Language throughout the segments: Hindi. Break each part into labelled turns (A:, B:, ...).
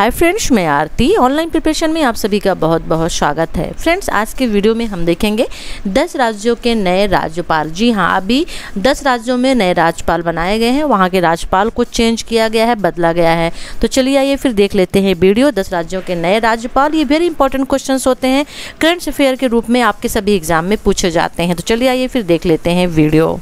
A: हाय फ्रेंड्स, मैं आरती। ऑनलाइन प्रिपरेशन में आप सभी का बहुत बहुत स्वागत है। फ्रेंड्स, आज के वीडियो में हम देखेंगे 10 राज्यों के नए राज्यपाल। जी हाँ, अभी 10 राज्यों में नए राज्यपाल बनाए गए हैं। वहाँ के राज्यपाल को चेंज किया गया है, बदला गया है। तो चलिए आइए फिर देख लेते हैं वीडियो 10 राज्यों के नए राज्यपाल। ये वेरी इंपॉर्टेंट क्वेश्चन होते हैं, करंट अफेयर के रूप में आपके सभी एग्जाम में पूछे जाते हैं। तो चलिए आइए फिर देख लेते हैं वीडियो।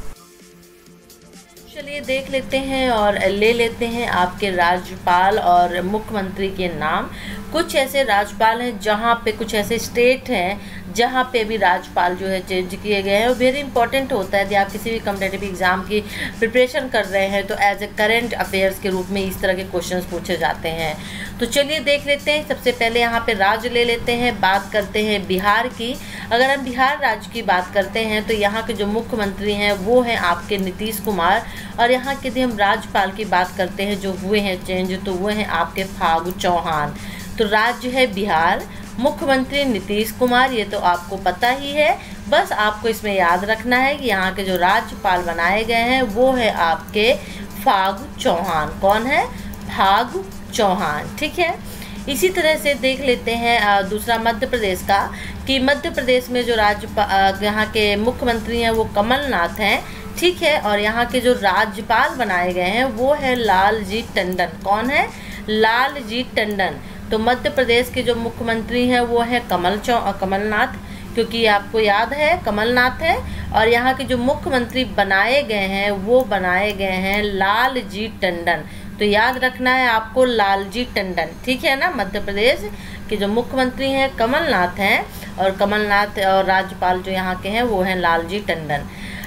A: चलिए देख लेते हैं और ले लेते हैं आपके राज्यपाल और मुख्यमंत्री के नाम। कुछ ऐसे राज्यपाल हैं जहाँ पे, कुछ ऐसे स्टेट हैं जहाँ पे भी राज्यपाल जो है चेंज किए गए हैं। वो वेरी इंपॉर्टेंट होता है। यदि आप किसी भी कॉम्पिटिटिव एग्जाम की प्रिपरेशन कर रहे हैं तो एज ए करेंट अफेयर्स के रूप में इस तरह के क्वेश्चंस पूछे जाते हैं। तो चलिए देख लेते हैं। सबसे पहले यहाँ पे राज्य ले लेते हैं, बात करते हैं बिहार की। अगर हम बिहार राज्य की बात करते हैं तो यहाँ के जो मुख्यमंत्री हैं वो हैं आपके नीतीश कुमार। और यहाँ के यदि हम राज्यपाल की बात करते हैं जो हुए हैं चेंज, तो वो हैं आपके फागू चौहान। तो राज्य है बिहार, मुख्यमंत्री नीतीश कुमार, ये तो आपको पता ही है। बस आपको इसमें याद रखना है कि यहाँ के जो राज्यपाल बनाए गए हैं वो है आपके फागू चौहान। कौन है? फागू चौहान। ठीक है। इसी तरह से देख लेते हैं दूसरा मध्य प्रदेश का, कि मध्य प्रदेश में जो राज्यपाल यहाँ के मुख्यमंत्री हैं वो कमलनाथ हैं। ठीक है। और यहाँ के जो राज्यपाल बनाए गए हैं वो है लालजी टंडन। कौन है? लालजी टंडन। तो मध्य प्रदेश के जो मुख्यमंत्री हैं वो है कमलनाथ, क्योंकि आपको याद है कमलनाथ है। और यहाँ के जो मुख्यमंत्री बनाए गए हैं वो बनाए गए हैं लालजी टंडन। तो याद रखना है आपको लालजी टंडन। ठीक है ना। मध्य प्रदेश के जो मुख्यमंत्री हैं कमलनाथ हैं, और कमलनाथ और राज्यपाल जो यहाँ के हैं वो हैं लालजी टंडन।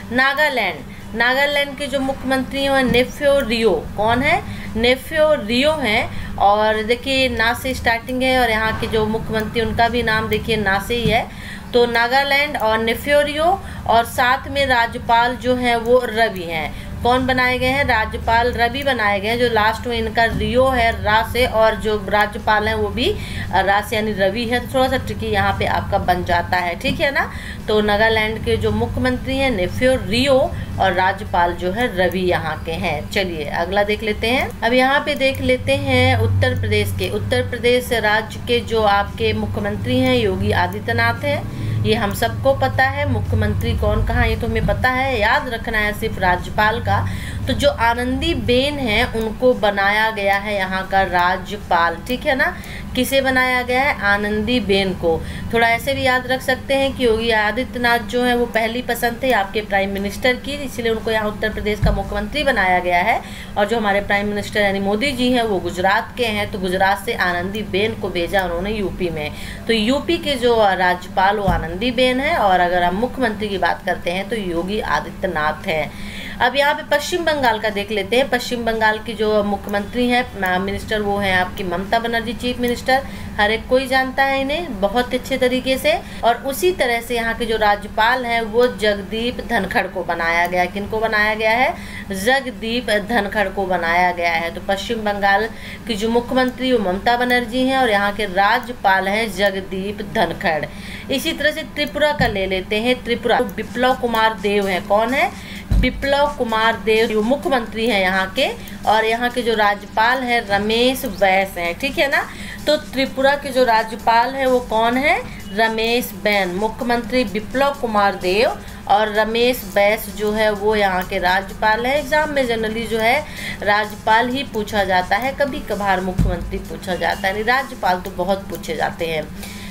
A: नागालैंड के जो मुख्यमंत्री हैं नेफ्यू रियो। कौन है? नेफ्यू रियो हैं। और देखिए ना से स्टार्टिंग है, और यहाँ के जो मुख्यमंत्री उनका भी नाम देखिए ना से ही है। तो नागालैंड और नेफ्यू रियो, और साथ में राज्यपाल जो हैं वो रवि हैं। कौन बनाए गए हैं? राज्यपाल रवि बनाए गए हैं। जो लास्ट में इनका रियो है रा से, और जो राज्यपाल हैं वो भी रा से यानी रवि है। थोड़ा सा ट्रिकी यहाँ पे आपका बन जाता है। ठीक है ना। तो नागालैंड के जो मुख्यमंत्री हैं नेफ्यू रियो, और राज्यपाल जो है रवि यहाँ के हैं। चलिए अगला देख लेते हैं। अब यहाँ पे देख लेते हैं उत्तर प्रदेश के। उत्तर प्रदेश राज्य के जो आपके मुख्यमंत्री हैं योगी आदित्यनाथ हैं। ये हम सबको पता है। मुख्यमंत्री कौन कहाँ ये तो हमें पता है, याद रखना है सिर्फ राज्यपाल का। तो जो आनंदी बेन है उनको बनाया गया है यहाँ का राज्यपाल। ठीक है ना। किसे बनाया गया है? आनंदी बेन को। थोड़ा ऐसे भी याद रख सकते हैं कि योगी आदित्यनाथ जो है वो पहली पसंद थे आपके प्राइम मिनिस्टर की, इसलिए उनको यहाँ उत्तर प्रदेश का मुख्यमंत्री बनाया गया है। और जो हमारे प्राइम मिनिस्टर यानी मोदी जी हैं वो गुजरात के हैं, तो गुजरात से आनंदी बेन को भेजा उन्होंने यूपी में। तो यूपी के जो राज्यपाल वो आनंदी बेन है। और अगर हम मुख्यमंत्री की बात करते हैं तो योगी आदित्यनाथ हैं। अब यहाँ पे पश्चिम बंगाल का देख लेते हैं। पश्चिम बंगाल की जो मुख्यमंत्री हैं मिनिस्टर वो हैं आपकी ममता बनर्जी, चीफ मिनिस्टर। हर एक कोई जानता है इन्हें बहुत अच्छे तरीके से। और उसी तरह से यहाँ के जो राज्यपाल हैं वो जगदीप धनखड़ को बनाया गया। किनको बनाया गया है? जगदीप धनखड़ को बनाया गया है। तो पश्चिम बंगाल की जो मुख्यमंत्री वो ममता बनर्जी हैं, और यहाँ के राज्यपाल हैं जगदीप धनखड़। इसी तरह से त्रिपुरा का ले लेते हैं। त्रिपुरा बिप्लब कुमार देव हैं। कौन है? बिप्लब कुमार देव जो मुख्यमंत्री हैं यहाँ के, और यहाँ के जो राज्यपाल हैं रमेश बैस हैं। ठीक है ना। तो त्रिपुरा के जो राज्यपाल हैं वो कौन है? रमेश बैस। मुख्यमंत्री बिप्लब कुमार देव और रमेश बैस जो है वो यहाँ के राज्यपाल है। एग्जाम में जनरली जो है राज्यपाल ही पूछा जाता है, कभी कभार मुख्यमंत्री पूछा जाता है। राज्यपाल तो बहुत पूछे जाते हैं।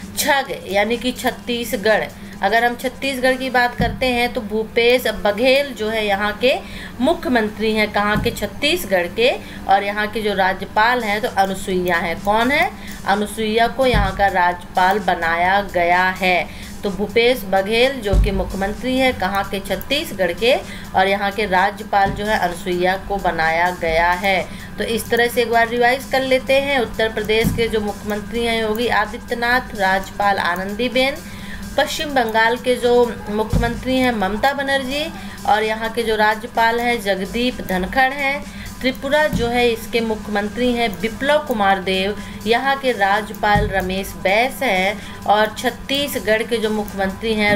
A: छग यानी कि छत्तीसगढ़। अगर हम छत्तीसगढ़ की बात करते हैं तो भूपेश बघेल जो है यहाँ के मुख्यमंत्री हैं। कहाँ के? छत्तीसगढ़ के। और यहाँ के जो राज्यपाल हैं तो अनुसुईया है। कौन है? अनुसुईया को यहाँ का राज्यपाल बनाया गया है। तो भूपेश बघेल जो कि मुख्यमंत्री है कहाँ के? छत्तीसगढ़ के। और यहाँ के राज्यपाल जो है अनुसुईया को बनाया गया है। तो इस तरह से एक बार रिवाइज कर लेते हैं। उत्तर प्रदेश के जो मुख्यमंत्री हैं योगी आदित्यनाथ, राज्यपाल आनंदीबेन। पश्चिम बंगाल के जो मुख्यमंत्री हैं ममता बनर्जी, और यहाँ के जो राज्यपाल हैं जगदीप धनखड़ हैं। त्रिपुरा जो है इसके मुख्यमंत्री हैं बिप्लब कुमार देव, यहाँ के राज्यपाल रमेश बैस हैं। और छत्तीसगढ़ के जो मुख्यमंत्री हैं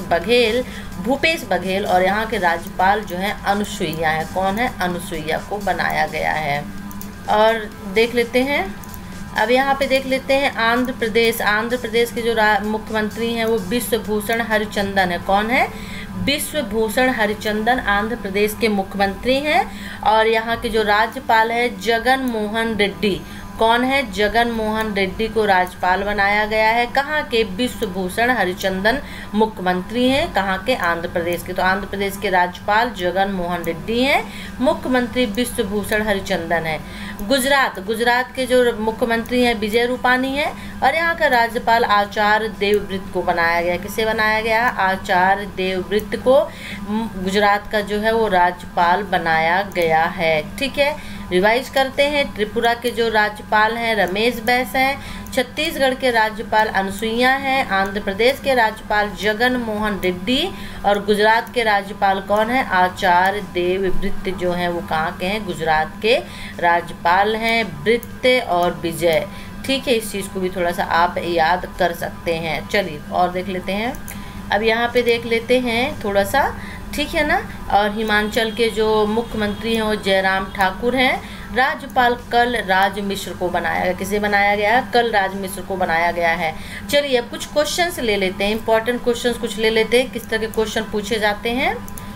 A: भूपेश बघेल, और यहाँ के राज्यपाल जो हैं अनुसुईया हैं। कौन है? अनुसुईया को बनाया गया है। और देख लेते हैं अब यहाँ पे देख लेते हैं आंध्र प्रदेश। आंध्र प्रदेश के जो मुख्यमंत्री हैं वो विश्वभूषण हरिचंदन है। कौन है? विश्वभूषण हरिचंदन आंध्र प्रदेश के मुख्यमंत्री हैं। और यहाँ के जो राज्यपाल है जगन मोहन रेड्डी। कौन है? जगन मोहन रेड्डी को राज्यपाल बनाया गया है। कहाँ के? विश्वभूषण हरिचंदन मुख्यमंत्री हैं। कहाँ के? आंध्र प्रदेश के। तो आंध्र प्रदेश के राज्यपाल जगन मोहन रेड्डी हैं, मुख्यमंत्री विश्वभूषण हरिचंदन है। गुजरात। गुजरात के जो मुख्यमंत्री हैं विजय रूपानी है। और यहाँ का राज्यपाल आचार्य देवव्रत को बनाया गया। किसे बनाया गया? आचार्य देवव्रत को गुजरात का जो है वो राज्यपाल बनाया गया है। ठीक है, रिवाइज करते हैं। त्रिपुरा के जो राज्यपाल हैं रमेश बैस हैं। छत्तीसगढ़ के राज्यपाल अनुसुईया हैं। आंध्र प्रदेश के राज्यपाल जगन मोहन रेड्डी। और गुजरात के राज्यपाल कौन है? आचार्य देवव्रत जो हैं वो कहाँ के हैं? गुजरात के राज्यपाल हैं, व्रत और विजय। ठीक है, इस चीज़ को भी थोड़ा सा आप याद कर सकते हैं। चलिए और देख लेते हैं। अब यहाँ पे देख लेते हैं थोड़ा सा, ठीक है ना। और हिमाचल के जो मुख्यमंत्री हैं वो जयराम ठाकुर हैं। राज्यपाल कलराज मिश्र को बनाया गया। किसे बनाया गया है? कलराज मिश्र को बनाया गया है। चलिए अब कुछ क्वेश्चंस ले लेते हैं, इंपॉर्टेंट क्वेश्चंस कुछ ले लेते हैं, किस तरह के क्वेश्चन पूछे जाते हैं।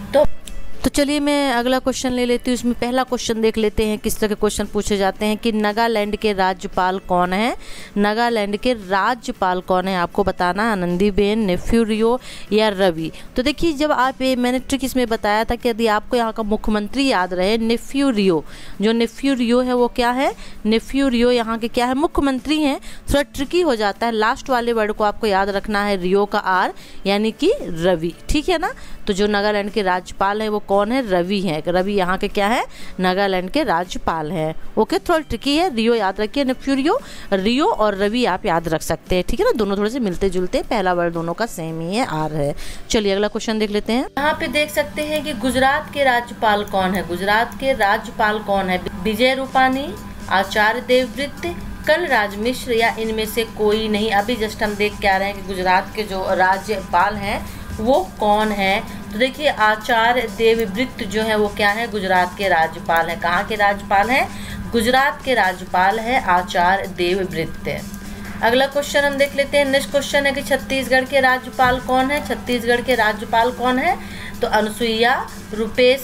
A: तो चलिए मैं अगला क्वेश्चन ले लेती हूँ। इसमें पहला क्वेश्चन देख लेते हैं किस तरह के क्वेश्चन पूछे जाते हैं कि नागालैंड के राज्यपाल कौन है? नागालैंड के राज्यपाल कौन है आपको बताना, आनंदीबेन, नेफ्यू रियो या रवि। तो देखिए जब आप मैंने ट्रिक इसमें बताया था कि यदि आपको यहाँ का मुख्यमंत्री याद रहे नेफ्यू रियो, जो नेफ्यू रियो है वो क्या है? नेफ्यू रियो यहाँ के क्या है? मुख्यमंत्री हैं। थोड़ा ट्रिकी हो जाता है, लास्ट वाले वर्ड को आपको याद रखना है, रियो का आर यानी कि रवि। ठीक है ना। तो जो नागालैंड के राज्यपाल है वो कौन है? रवि है। रवि यहाँ के क्या है? नागालैंड के राज्यपाल हैं। ओके, थोड़ा ट्रिकी है, रियो याद रखिए, नेफ्यू रियो और रवि आप याद रख सकते हैं। ठीक है ना, दोनों थोड़े से मिलते जुलते, पहला वर्ड दोनों का सेम ही है, आर है। चलिए अगला क्वेश्चन देख लेते हैं। यहाँ पे देख सकते हैं कि गुजरात के राज्यपाल कौन है? गुजरात के राज्यपाल कौन है? विजय रूपानी, आचार्य देवव्रत, कलराज मिश्र या इनमें से कोई नहीं। अभी जस्ट हम देख के आ रहे हैं कि गुजरात के जो राज्यपाल हैं वो कौन है। तो देखिए आचार्य देवव्रत जो है वो क्या है? गुजरात के राज्यपाल है। कहाँ के राज्यपाल हैं? गुजरात के राज्यपाल है आचार्य देवव्रत। अगला क्वेश्चन हम देख लेते हैं। नेक्स्ट क्वेश्चन है कि छत्तीसगढ़ के राज्यपाल कौन है? छत्तीसगढ़ के राज्यपाल कौन है? तो अनुसुईया, भूपेश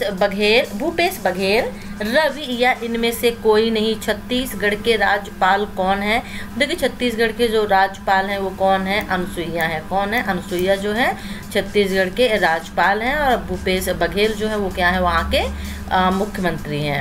A: बघेल, रवि या इनमें से कोई नहीं। छत्तीसगढ़ के राज्यपाल कौन है? देखिए छत्तीसगढ़ के जो राज्यपाल हैं वो कौन है? अनुसुईया है। कौन है? अनुसुईया जो है छत्तीसगढ़ के राज्यपाल हैं। और भूपेश बघेल जो है वो क्या है? वहाँ के मुख्यमंत्री हैं।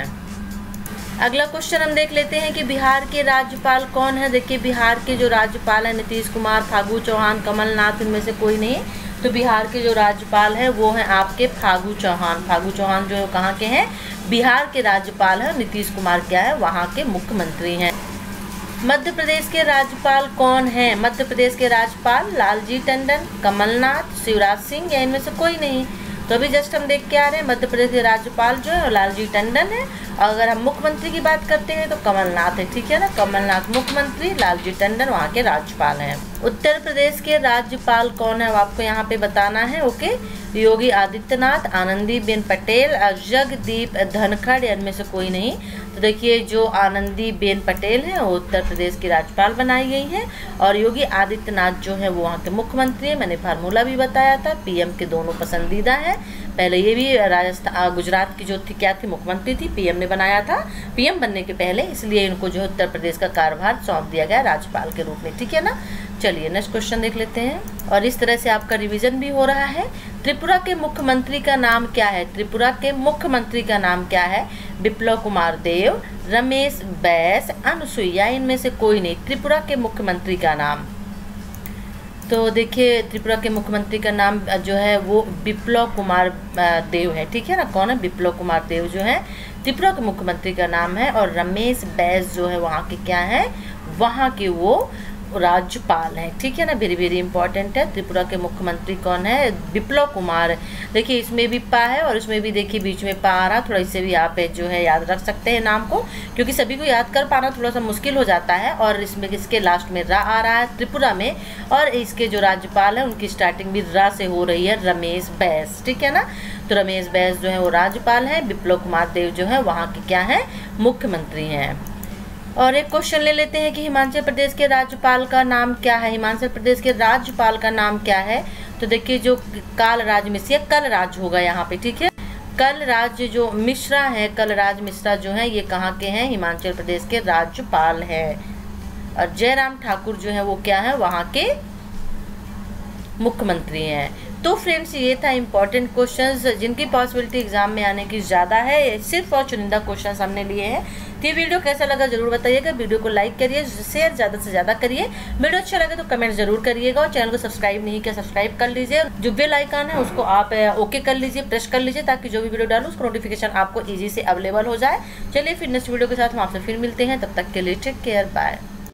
A: अगला क्वेश्चन हम देख लेते हैं कि बिहार के राज्यपाल कौन है? देखिए बिहार के जो राज्यपाल हैं नीतीश कुमार, फागू चौहान, कमलनाथ, इनमें से कोई नहीं। तो बिहार के जो राज्यपाल हैं वो हैं आपके फागू चौहान। फागू चौहान जो है कहाँ के हैं? बिहार के राज्यपाल हैं। नीतीश कुमार क्या है? वहाँ के मुख्यमंत्री हैं। मध्य प्रदेश के राज्यपाल कौन है? मध्य प्रदेश के राज्यपाल लालजी टंडन, कमलनाथ, शिवराज सिंह या इनमें से कोई नहीं। तो अभी जस्ट हम देख के आ रहे हैं मध्य प्रदेश के राज्यपाल जो है लालजी टंडन है। और अगर हम मुख्यमंत्री की बात करते हैं तो कमलनाथ है। ठीक है ना, कमलनाथ मुख्यमंत्री, लालजी टंडन वहाँ के राज्यपाल हैं। उत्तर प्रदेश के राज्यपाल कौन है वो आपको यहाँ पे बताना है। ओके, योगी आदित्यनाथ, आनंदीबेन पटेल, जगदीप धनखड़ या इनमें से कोई नहीं। तो देखिए जो आनंदीबेन पटेल हैं वो उत्तर प्रदेश की राज्यपाल बनाई गई हैं। और योगी आदित्यनाथ जो है वो वहाँ के मुख्यमंत्री हैं। मैंने फार्मूला भी बताया था, पीएम के दोनों पसंदीदा हैं। पहले ये भी राजस्थान गुजरात की जो थी क्या थी? मुख्यमंत्री थी, पीएम ने बनाया था पीएम बनने के पहले, इसलिए इनको जो है उत्तर प्रदेश का कार्यभार सौंप दिया गया राज्यपाल के रूप में। ठीक है ना। चलिए नेक्स्ट क्वेश्चन देख लेते हैं। और इस तरह से आपका रिवीजन भी हो रहा है। त्रिपुरा के मुख्यमंत्री का नाम क्या है? त्रिपुरा के मुख्यमंत्री का नाम क्या है? बिप्लब कुमार देव, रमेश बैस, अनुसुईया, इनमें से कोई नहीं। त्रिपुरा के मुख्यमंत्री का नाम, तो देखिए त्रिपुरा के मुख्यमंत्री का नाम जो है वो बिप्लब कुमार देव है। ठीक है ना, कौन है? बिप्लब कुमार देव जो है त्रिपुरा के मुख्यमंत्री का नाम है। और रमेश बैस जो है वहाँ के क्या है? वहाँ के वो राज्यपाल हैं। ठीक है ना, वेरी वेरी इंपॉर्टेंट है। त्रिपुरा के मुख्यमंत्री कौन है? बिप्लब कुमार। देखिए इसमें भी पा है और इसमें भी देखिए बीच में पा आ रहा, थोड़ा इससे भी आप जो है याद रख सकते हैं नाम को, क्योंकि सभी को याद कर पाना थोड़ा सा मुश्किल हो जाता है। और इसमें इसके लास्ट में रा आ रहा है त्रिपुरा में। और इसके जो राज्यपाल है उनकी स्टार्टिंग भी रा से हो रही है, रमेश बैस। ठीक है ना, तो रमेश बैस जो है वो राज्यपाल हैं। बिप्लब कुमार देव जो है वहाँ के क्या है? मुख्यमंत्री हैं। और एक क्वेश्चन ले लेते हैं कि हिमाचल प्रदेश के राज्यपाल का नाम क्या है। हिमाचल प्रदेश के राज्यपाल का नाम क्या है? तो देखिए जो कालराज मिश्रा, कलराज होगा यहाँ पे, ठीक है। कलराज जो मिश्रा है, कलराज मिश्रा जो है ये कहाँ के हैं? हिमाचल प्रदेश के राज्यपाल हैं। और जयराम ठाकुर जो है वो क्या है? वहाँ के मुख्यमंत्री हैं। तो फ्रेंड्स ये था इम्पोर्टेंट क्वेश्चंस जिनकी पॉसिबिलिटी एग्जाम में आने की ज़्यादा है। सिर्फ और चुनिंदा क्वेश्चंस हमने लिए हैं। तो ये वीडियो कैसा लगा जरूर बताइएगा। वीडियो को लाइक करिए, शेयर ज़्यादा से ज़्यादा करिए। वीडियो अच्छा लगे तो कमेंट जरूर करिएगा और चैनल को सब्सक्राइब नहीं किया सब्सक्राइब कर लीजिए। जो बेल आइकन है उसको आप ओके कर लीजिए, प्रेस कर लीजिए, ताकि जो भी वीडियो डालूँ उसका नोटिफिकेशन आपको ईजी से अवेलेबल हो जाए। चलिए फिर नेक्स्ट वीडियो के साथ हम आपसे फिर मिलते हैं। तब तक के लिए टेक केयर, बाय।